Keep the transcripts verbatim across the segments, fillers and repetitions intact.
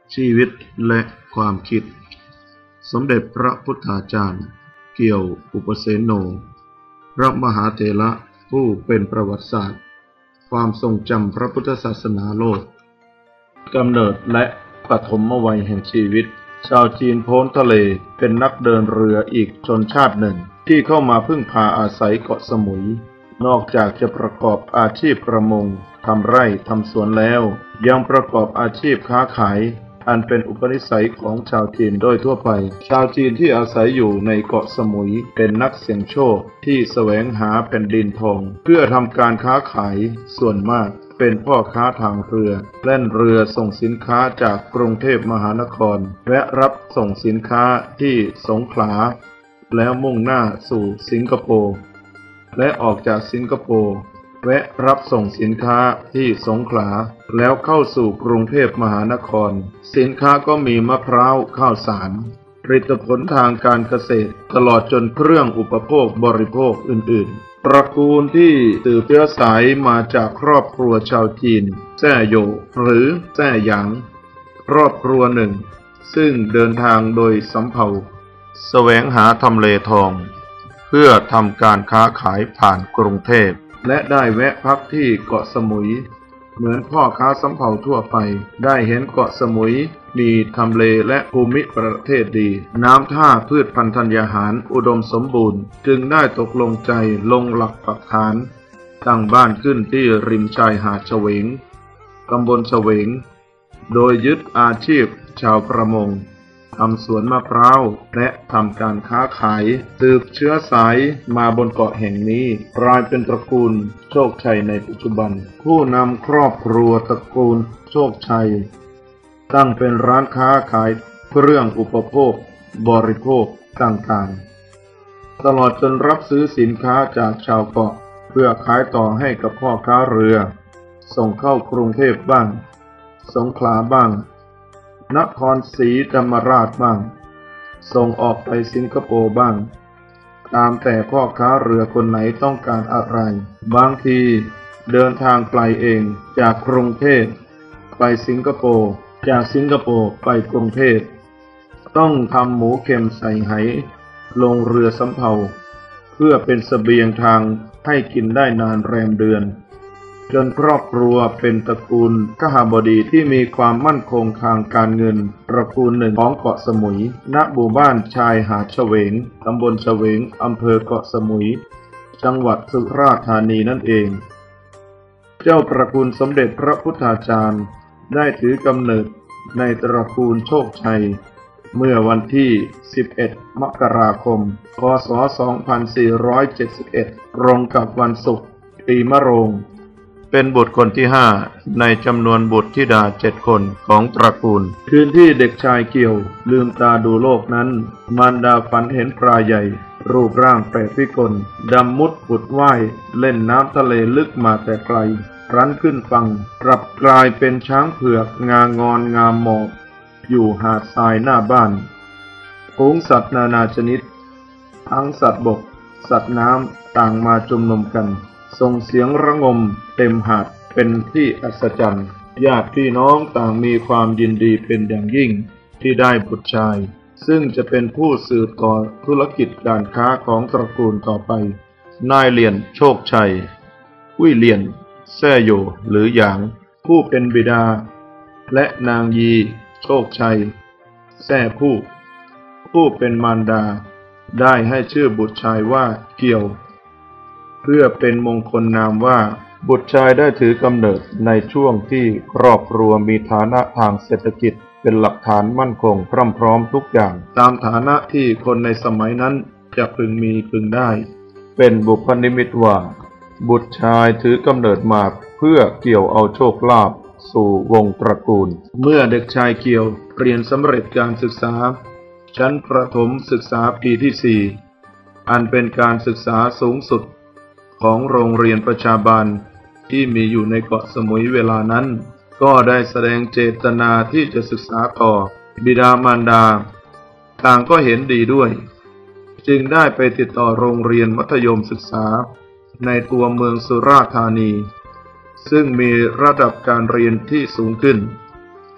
ชีวิตและความคิดสมเด็จพระพุทธาจารย์เกี่ยวอุปเสโนพระมหาเถระผู้เป็นประวัติศาสตร์ความทรงจำพระพุทธศาสนาโลกกำเนิดและปฐมวัยแห่งชีวิตชาวจีนโพ้นทะเลเป็นนักเดินเรืออีกชนชาติหนึ่งที่เข้ามาพึ่งพาอาศัยเกาะสมุยนอกจากจะประกอบอาชีพประมงทำไร่ทำสวนแล้วยังประกอบอาชีพค้าขายอันเป็นอุปนิสัยของชาวจีนโดยทั่วไปชาวจีนที่อาศัยอยู่ในเกาะสมุยเป็นนักเสี่ยงโชคที่แสวงหาแผ่นดินทองเพื่อทำการค้าขายส่วนมากเป็นพ่อค้าทางเรือแล่นเรือส่งสินค้าจากกรุงเทพมหานครแวะรับส่งสินค้าที่สงขลาแล้วมุ่งหน้าสู่สิงคโปร์และออกจากสิงคโปร์แวะรับส่งสินค้าที่สงขลาแล้วเข้าสู่กรุงเทพมหานครสินค้าก็มีมะพร้าวข้าวสารผลิตผลทางการเกษตรตลอดจนเครื่องอุปโภคบริโภคอื่นๆตระกูลที่สืบเชื้อสายมาจากครอบครัวชาวจีนแซ่โยหรือแซ่หยางครอบครัวหนึ่งซึ่งเดินทางโดยสำเภาแสวงหาทำเลทองเพื่อทำการค้าขายผ่านกรุงเทพและได้แวะพักที่เกาะสมุยเหมือนพ่อค้าสำเภาทั่วไปได้เห็นเกาะสมุยมีทำเลและภูมิประเทศดีน้ำท่าพืชพันธุ์ธัญญาหารอุดมสมบูรณ์จึงได้ตกลงใจลงหลักปักฐานตั้งบ้านขึ้นที่ริมชายหาดเฉวงตำบลเฉวงโดยยึดอาชีพชาวประมงทำสวนมะพร้าวและทำการค้าขายสืบเชื้อสายมาบนเกาะแห่งนี้กลายเป็นตระกูลโชคชัยในปัจจุบันผู้นำครอบครัวตระกูลโชคชัยตั้งเป็นร้านค้าขายเครื่องอุปโภคบริโภคต่างๆตลอดจนรับซื้อสินค้าจากชาวเกาะเพื่อขายต่อให้กับพ่อค้าเรือส่งเข้ากรุงเทพบ้างสงขลาบ้างนครศรีธรรมราชบ้างส่งออกไปสิงคโปร์บ้างตามแต่พ่อค้าเรือคนไหนต้องการอะไรบางทีเดินทางไกลเองจากกรุงเทพไปสิงคโปร์จากสิงคโปร์ไปกรุงเทพต้องทำหมูเค็มใส่ไหลงเรือสำเภาเพื่อเป็นเสบียงทางให้กินได้นานแรมเดือนจนครอบครัวเป็นตระกูลขหบดีที่มีความมั่นคงทางการเงินตระกูลหนึ่งของเกาะสมุยณหมู่บ้านชายหาดเฉวงตำบลเฉวงอำเภอเกาะสมุยจังหวัดสุราษฎร์ธานีนั่นเองเจ้าตระกูลสมเด็จพระพุทธาจารย์ได้ถือกำเนิดในตระกูลโชคชัยเมื่อวันที่สิบเอ็ดมกราคมพ.ศ. สองพันสี่ร้อยเจ็ดสิบเอ็ดตรงกับวันศุกร์ปีมะโรงเป็นบุตรคนที่ห้าในจำนวนบุตรธิดาเจ็ดคนของตระกูลคืนที่เด็กชายเกี่ยวลืมตาดูโลกนั้นมารดาฝันเห็นปลาใหญ่รูปร่างแปลกพิกลดำมุดผุดว่ายเล่นน้ำทะเลลึกมาแต่ไกลรั้นขึ้นฝั่งกลับกลายเป็นช้างเผือกงางอนงามหมอบอยู่หาดทรายหน้าบ้านฝูงสัตว์นานาชนิดทั้งสัตว์บกสัตว์น้ำต่างมาชุมนุมกันส่งเสียงระงมเต็มหาดเป็นที่อัศจรรย์ญาติพี่น้องต่างมีความยินดีเป็นอย่างยิ่งที่ได้บุตรชายซึ่งจะเป็นผู้สืบต่อธุรกิจการค้าของตระกูลต่อไปนายเหลียนโชคชัยวุ้ยเหลียนแซ่โยหรือหยางผู้เป็นบิดาและนางยีโชคชัยแซ่ผู้ผู้เป็นมารดาได้ให้ชื่อบุตรชายว่าเกี่ยวเพื่อเป็นมงคลนามว่าบุตรชายได้ถือกำเนิดในช่วงที่ครอบครัวมีฐานะทางเศรษฐกิจเป็นหลักฐานมั่นคงพรั่งพร้อมทุกอย่างตามฐานะที่คนในสมัยนั้นจะพึงมีพึงได้เป็นบุพนิมิตว่าบุตรชายถือกำเนิดมาเพื่อเกี่ยวเอาโชคลาภสู่วงตระกูลเมื่อเด็กชายเกี่ยวเรียนสำเร็จการศึกษาชั้นประถมศึกษาปีที่สี่อันเป็นการศึกษาสูงสุดของโรงเรียนประชาบาลที่มีอยู่ในเกาะสมุยเวลานั้นก็ได้แสดงเจตนาที่จะศึกษาต่อบิดามารดาต่างก็เห็นดีด้วยจึงได้ไปติดต่อโรงเรียนมัธยมศึกษาในตัวเมืองสุราษฎร์ธานีซึ่งมีระดับการเรียนที่สูงขึ้น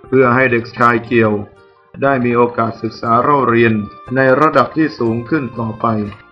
เพื่อให้เด็กชายเกียวได้มีโอกาสศึกษาเล่าเรียนในระดับที่สูงขึ้นต่อไป